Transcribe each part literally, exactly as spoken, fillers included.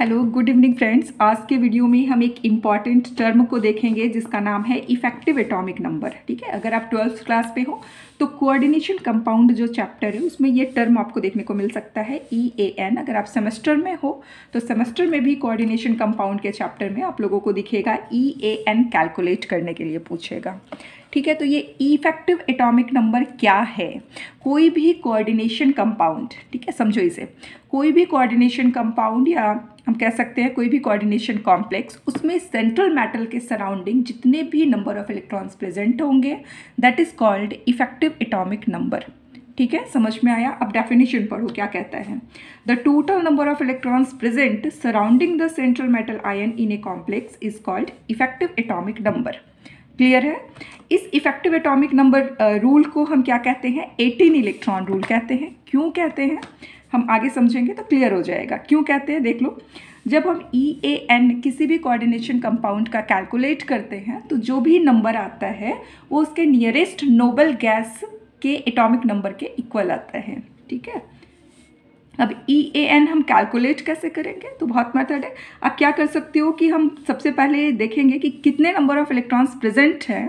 Hello good evening friends. आज के video में हम एक इम्पॉर्टेंट टर्म को देखेंगे जिसका नाम है इफेक्टिव एटॉमिक नंबर। ठीक है, अगर आप ट्वेल्थ क्लास पे हो तो कोऑर्डिनेशन कंपाउंड जो चैप्टर है उसमें ये टर्म आपको देखने को मिल सकता है ई ए एन। अगर आप सेमेस्टर में हो तो सेमेस्टर में भी कोऑर्डिनेशन कंपाउंड के चैप्टर में आप लोगों को दिखेगा ई ए एन कैलकुलेट करने के लिए पूछेगा। ठीक है, तो ये इफेक्टिव एटॉमिक नंबर क्या है? कोई भी कोऑर्डिनेशन कंपाउंड, ठीक है समझो इसे, कोई भी कोऑर्डिनेशन कंपाउंड या हम कह सकते हैं कोई भी कोऑर्डिनेशन कॉम्प्लेक्स, उसमें सेंट्रल मेटल के सराउंडिंग जितने भी नंबर ऑफ इलेक्ट्रॉन्स प्रेजेंट होंगे that is called effective atomic number. ठीक है, समझ में आया? अब डेफिनेशन पढ़ो क्या कहता है। The total number of electrons present surrounding the central metal ion in a complex is called effective atomic number. Clear है? इस इफेक्टिव एटॉमिक नंबर रूल को हम क्या कहते हैं? एटीन इलेक्ट्रॉन रूल कहते हैं। क्यों कहते हैं हम आगे समझेंगे तो क्लियर हो जाएगा क्यों कहते हैं। देख लो, जब हम ई ए एन किसी भी कोऑर्डिनेशन कंपाउंड का कैलकुलेट करते हैं तो जो भी नंबर आता है वो उसके नियरेस्ट नोबल गैस के एटॉमिक नंबर के इक्वल आता है। ठीक है, अब ई ए एन हम कैलकुलेट कैसे करेंगे? तो बहुत मेथड है। आप क्या कर सकते हो कि हम सबसे पहले देखेंगे कि कितने नंबर ऑफ इलेक्ट्रॉन्स प्रेजेंट हैं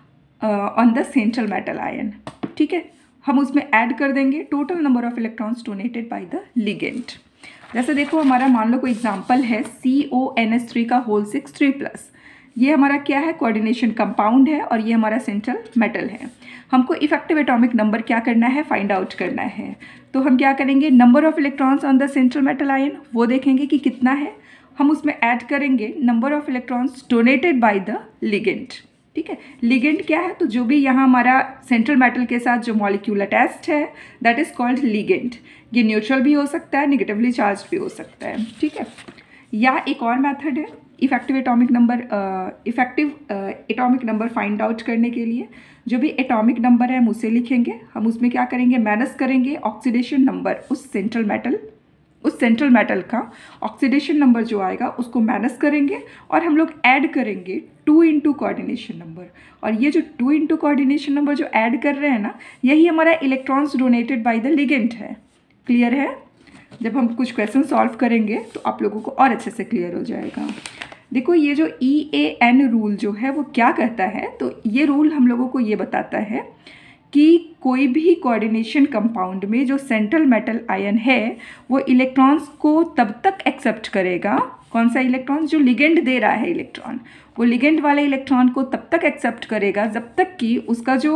on the central metal ion. ठीक है, हम उसमें ऐड कर देंगे total number of electrons donated by the ligand. जैसे देखो, हमारा मान लो कोई एग्जांपल है C O N S three का होल सिक्स थ्री प्लस। ये हमारा क्या है? कोऑर्डिनेशन कंपाउंड है और ये हमारा सेंट्रल मेटल है। हमको इफेक्टिव एटॉमिक नंबर क्या करना है? फाइंड आउट करना है। तो हम क्या करेंगे? Number of electrons on the central metal ion वो देखेंगे कि कितना है, हम उसमें ऐड करेंगे number of electrons donated by the ligand. ठीक है, लिगेंड क्या है? तो जो भी यहाँ हमारा सेंट्रल मेटल के साथ जो मॉलिक्यूल अटैच्ड है दैट इज कॉल्ड लिगेंड। ये न्यूट्रल भी हो सकता है, नेगेटिवली चार्ज भी हो सकता है। ठीक है, या एक और मेथड है effective atomic number effective atomic number find out करने के लिए। जो भी एटॉमिक नंबर है हम उसे लिखेंगे, हम उसमें क्या करेंगे? माइनस करेंगे ऑक्सीडेशन नंबर, उस सेंट्रल मेटल उस सेंट्रल मेटल का ऑक्सीडेशन नंबर जो आएगा उसको माइनस करेंगे और हम लोग ऐड करेंगे टू इंटू कोऑर्डिनेशन नंबर। और ये जो टू इंटू कोऑर्डिनेशन नंबर जो ऐड कर रहे हैं ना, यही हमारा electrons donated by the ligand है। क्लियर है? जब हम कुछ क्वेश्चन सॉल्व करेंगे तो आप लोगों को और अच्छे से क्लियर हो जाएगा। देखो, ये जो ई ए एन रूल जो है वो क्या कहता है? तो ये रूल हम लोगों को ये बताता है कि कोई भी कोऑर्डिनेशन कंपाउंड में जो सेंट्रल मेटल आयन है वो इलेक्ट्रॉन्स को तब तक एक्सेप्ट करेगा। कौन सा इलेक्ट्रॉन? जो लिगेंड दे रहा है इलेक्ट्रॉन, वो लिगेंड वाले इलेक्ट्रॉन को तब तक एक्सेप्ट करेगा जब तक कि उसका जो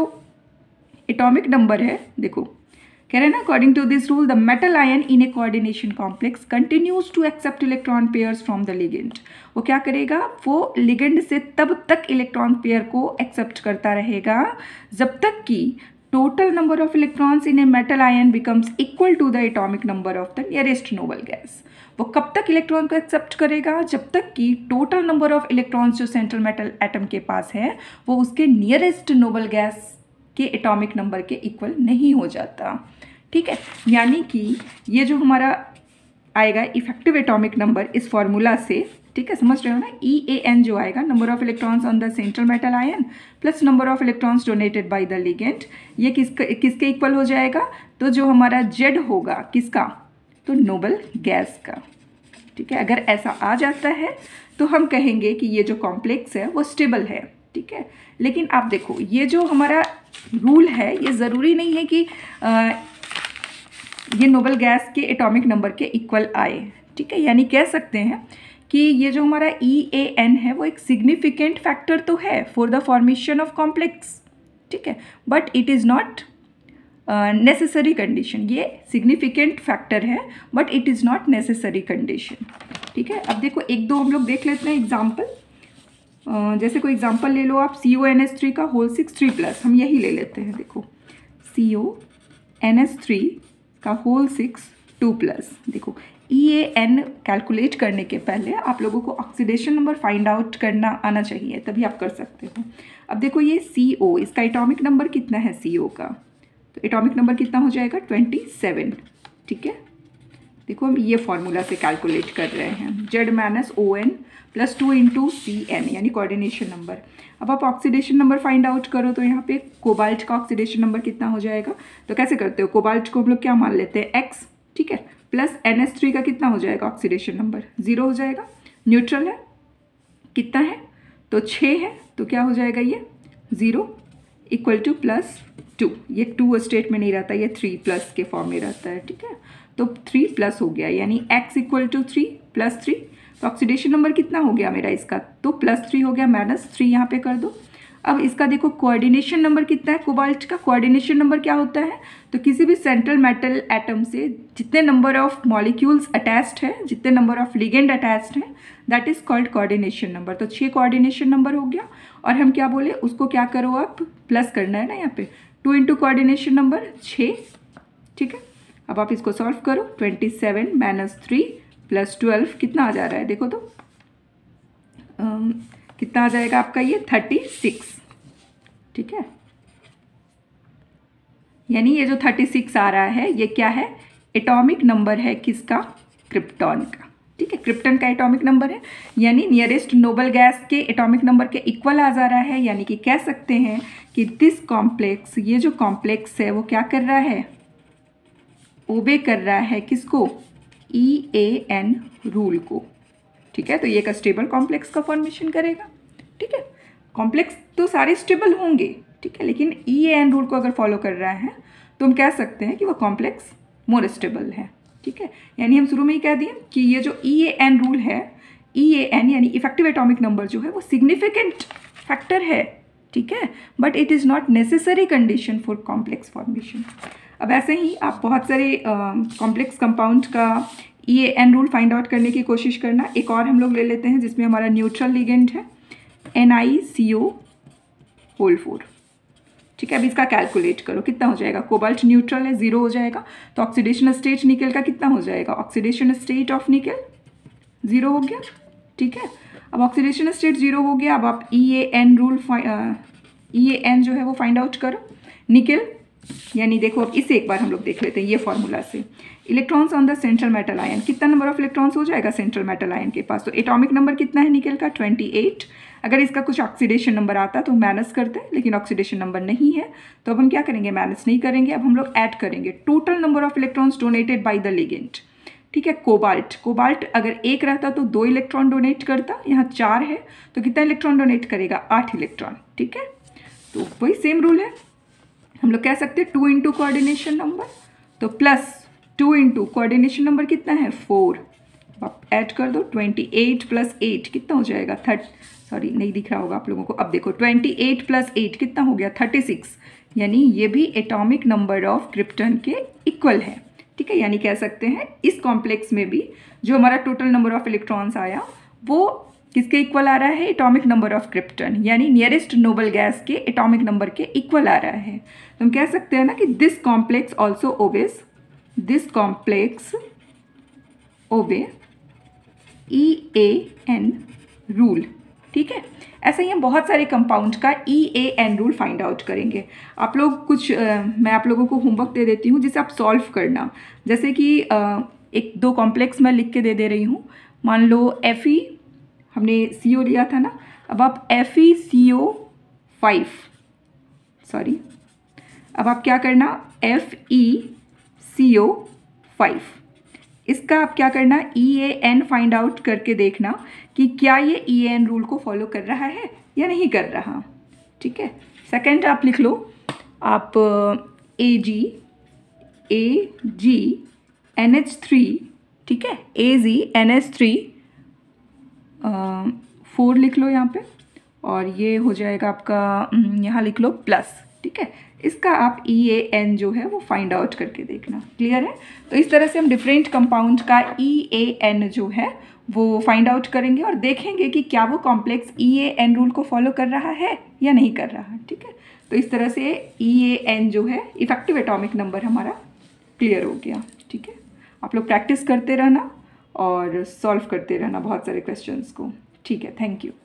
एटॉमिक नंबर है, देखो कह रहे हैं ना, according to this rule the metal ion in a coordination complex continues to accept electron pairs from the ligand. वो क्या करेगा? वो लिगेंड से तब तक इलेक्ट्रॉन पेयर को एक्सेप्ट करता रहेगा जब तक कि total number of electrons in a metal ion becomes equal to the atomic number of the nearest noble gas. वो कब तक इलेक्ट्रॉन को एक्सेप्ट करेगा? जब तक कि टोटल नंबर ऑफ इलेक्ट्रॉन्स जो सेंट्रल मेटल एटम के पास है वो उसके नियरेस्ट नोबल गैस के एटॉमिक नंबर के इक्वल नहीं हो जाता। ठीक है, यानी कि ये जो हमारा आएगा इफेक्टिव एटॉमिक नंबर इस फॉर्मूला से, ठीक है समझ रहे हो ना, ई ए एन जो आएगा number of electrons on the central metal ion plus number of electrons donated by the ligand, ये किसके किसके इक्वल हो जाएगा? तो जो हमारा जेड होगा किसका? तो नोबल गैस का। ठीक है, अगर ऐसा आ जाता है तो हम कहेंगे कि ये जो कॉम्प्लेक्स है वो स्टेबल है। ठीक है, लेकिन आप देखो ये जो हमारा रूल है ये ज़रूरी नहीं है कि आ, ये नोबल गैस के एटॉमिक नंबर के इक्वल आए। ठीक है, यानी कह सकते हैं कि ये जो हमारा ई ए एन है वो एक सिग्निफिकेंट फैक्टर तो है for the formation of complex. ठीक है, but it is not necessary condition. ये सिग्निफिकेंट फैक्टर है but it is not necessary condition. ठीक है, अब देखो एक दो हम लोग देख लेते हैं एग्जाम्पल। Uh, जैसे कोई एग्जांपल ले लो आप, C O N S three का होल सिक्स थ्री प्लस, हम यही ले लेते हैं। देखो C O N S three का होल सिक्स टू प्लस। देखो ई ए एन कैलकुलेट करने के पहले आप लोगों को ऑक्सीडेशन नंबर फाइंड आउट करना आना चाहिए, तभी आप कर सकते हो। अब देखो ये सी ओ, इसका एटॉमिक नंबर कितना है सी ओ का? तो एटॉमिक नंबर कितना हो जाएगा? Twenty seven. ठीक है, देखो हम ये फॉर्मूला से कैलकुलेट कर रहे हैं, Z minus O N plus two into C N यानी कोऑर्डिनेशन नंबर। अब आप ऑक्सीडेशन नंबर फाइंड आउट करो तो यहाँ पे कोबाल्ट का ऑक्सीडेशन नंबर कितना हो जाएगा? तो कैसे करते हो? कोबाल्ट को हम लोग क्या मान लेते हैं? एक्स। ठीक है, प्लस एन एच थ्री का कितना हो जाएगा ऑक्सीडेशन नंबर, ज़ीरो हो जाएगा। न्यूट्रल है, कितना है तो छः है, तो क्या हो जाएगा ये zero equal to plus two, ये टू स्टेट में नहीं रहता, ये थ्री प्लस के फॉर्म में रहता है, ठीक है। तो थ्री प्लस हो गया, यानी x equal to three plus three, तो ऑक्सीडेशन नंबर कितना हो गया मेरा इसका, तो प्लस थ्री हो गया, माइनस थ्री यहाँ पे कर दो। अब इसका देखो कोऑर्डिनेशन नंबर कितना है कोबाल्ट का, कोऑर्डिनेशन नंबर क्या होता है, तो किसी भी सेंट्रल मेटल एटम से जितने नंबर ऑफ मॉलिक्यूल्स अटैच्ड है, जितने नंबर ऑफ लिगेंड अटैच्ड है, that is called coordination number. तो छः कोऑर्डिनेशन नंबर हो गया, और हम क्या बोले उसको क्या करो आप प्लस करना है ना यहाँ पे, टू इंटू कोऑर्डिनेशन नंबर छः, ठीक है। अब आप इसको सॉल्व करो, twenty seven minus three plus twelve कितना आ जा रहा है देखो तो, um, कितना आ जाएगा आपका ये थर्टी सिक्स, ठीक है। यानी ये जो थर्टी सिक्स आ रहा है ये क्या है, एटॉमिक नंबर है किसका, क्रिप्टॉन का, ठीक है। क्रिप्टन का एटॉमिक नंबर है, यानी नियरेस्ट नोबल गैस के एटॉमिक नंबर के इक्वल आ जा रहा है। यानी कि कह सकते हैं कि दिस कॉम्प्लेक्स, ये जो कॉम्प्लेक्स है वो क्या कर रहा है, ओबे कर रहा है किसको, ई ए एन रूल को, ठीक है। तो ये एक स्टेबल कॉम्प्लेक्स का फॉर्मेशन करेगा, ठीक है। कॉम्प्लेक्स तो सारे स्टेबल होंगे, ठीक है, लेकिन ई ए एन रूल को अगर फॉलो कर रहा है तो हम कह सकते हैं कि वो कॉम्प्लेक्स मोर स्टेबल है, ठीक है। यानी हम शुरू में ही कह दिए कि ये जो ई ए एन रूल है, ई ए एन यानी इफेक्टिव एटॉमिक नंबर जो है वो सिग्निफिकेंट फैक्टर है, ठीक है, but it is not necessary condition for complex formation. अब ऐसे ही आप बहुत सारे कॉम्प्लेक्स कंपाउंड का E A N rule find out करने की कोशिश करना। एक और हम लोग ले लेते हैं जिसमें हमारा न्यूट्रल लिगेंड है N I C O whole four, ठीक है। अब इसका कैलकुलेट करो कितना हो जाएगा, कोबाल्ट न्यूट्रल है, जीरो हो जाएगा, तो ऑक्सीडेशन स्टेट निकल का कितना हो जाएगा, oxidation state of nickel zero हो गया, ठीक है। अब ऑक्सीडेशन स्टेट जीरो हो गया, अब आप E A N rule E A N जो है वो फाइंड आउट करो। निकल यानी देखो अब इसे एक बार हम लोग देख लेते हैं ये फॉर्मूला से, electrons on the central metal ion, कितना नंबर ऑफ इलेक्ट्रॉन्स हो जाएगा सेंट्रल मेटल आयन के पास, तो एटॉमिक नंबर कितना है निकल का ट्वेंटी एट। अगर इसका कुछ ऑक्सीडेशन नंबर आता तो माइनस करते हैं, लेकिन ऑक्सीडेशन नंबर नहीं है तो अब हम क्या करेंगे, माइनस नहीं करेंगे, अब हम लोग ऐड करेंगे total number of electrons donated by the ligand, ठीक है। कोबाल्ट कोबाल्ट अगर एक रहता तो दो इलेक्ट्रॉन डोनेट करता, यहाँ चार है तो कितना इलेक्ट्रॉन डोनेट करेगा, आठ इलेक्ट्रॉन, ठीक है। तो वही सेम रूल है, हम लोग कह सकते हैं टू इंटू कोऑर्डिनेशन नंबर, तो plus two into coordination number कितना है फोर, आप ऐड कर दो, ट्वेंटी एट प्लस एट कितना हो जाएगा, थर्ट सॉरी नहीं दिख रहा होगा आप लोगों को, अब देखो ट्वेंटी एट प्लस एट कितना हो गया थर्टी सिक्स, यानी ये भी एटॉमिक नंबर ऑफ क्रिप्टन के इक्वल है, ठीक है। यानी कह सकते हैं इस कॉम्प्लेक्स में भी जो हमारा टोटल नंबर ऑफ इलेक्ट्रॉन्स आया वो किसके इक्वल आ रहा है, एटॉमिक नंबर ऑफ क्रिप्टन, यानी नियरेस्ट नोबल गैस के एटॉमिक नंबर के इक्वल आ रहा है। तो हम कह सकते हैं ना कि this complex also obeys this complex obey E A N rule, ठीक है। ऐसे ही हम बहुत सारे कंपाउंड का E A N rule find out करेंगे। आप लोग कुछ आ, मैं आप लोगों को होमवर्क दे देती हूँ जिसे आप सॉल्व करना, जैसे कि आ, एक दो कॉम्प्लेक्स मैं लिख के दे दे रही हूँ। मान लो एफ ई हमने सी ओ लिया था ना, अब आप F E C O five sorry अब आप क्या करना, F E C O five, इसका आप क्या करना, E A N find out करके देखना कि क्या ये ई ए एन रूल को फॉलो कर रहा है या नहीं कर रहा, ठीक है। सेकंड आप लिख लो, आप A G A G N H three, ठीक है, A G N H three four लिख लो यहाँ पे, और ये हो जाएगा आपका, यहाँ लिख लो प्लस, ठीक है। इसका आप ई ए एन जो है वो फाइंड आउट करके देखना, क्लियर है। तो इस तरह से हम डिफरेंट कंपाउंड का ई ए एन जो है वो फाइंड आउट करेंगे और देखेंगे कि क्या वो complex E A N rule को फॉलो कर रहा है या नहीं कर रहा, ठीक है। तो इस तरह से ई ए एन जो है इफेक्टिव एटॉमिक नंबर हमारा क्लियर हो गया, ठीक है। आप लोग प्रैक्टिस करते रहना और सॉल्व करते रहना बहुत सारे क्वेश्चंस को, ठीक है। Thank you.